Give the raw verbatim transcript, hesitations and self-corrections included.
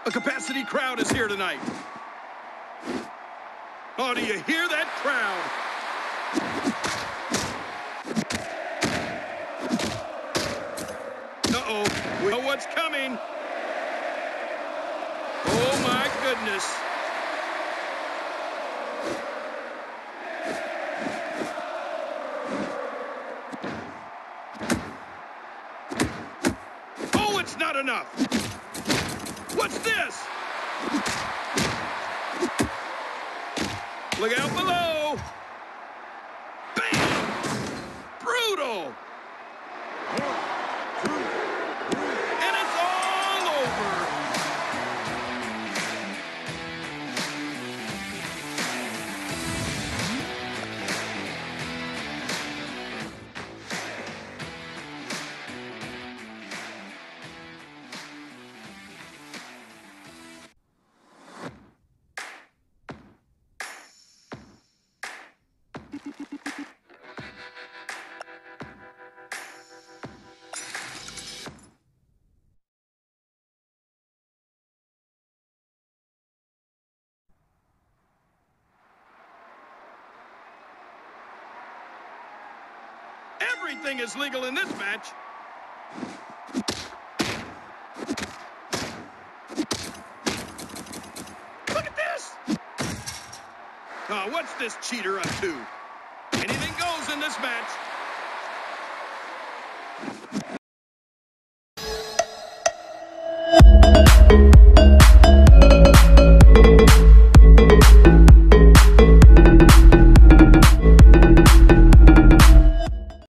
A capacity crowd is here tonight. Oh, do you hear that crowd? Uh-oh, we know what's coming. Oh, my goodness. Oh, it's not enough. What's this? Look out below. Bam! Brutal. And it's all over. Everything is legal in this match. Look at this. Oh, what's this cheater up to? Anything goes in this match.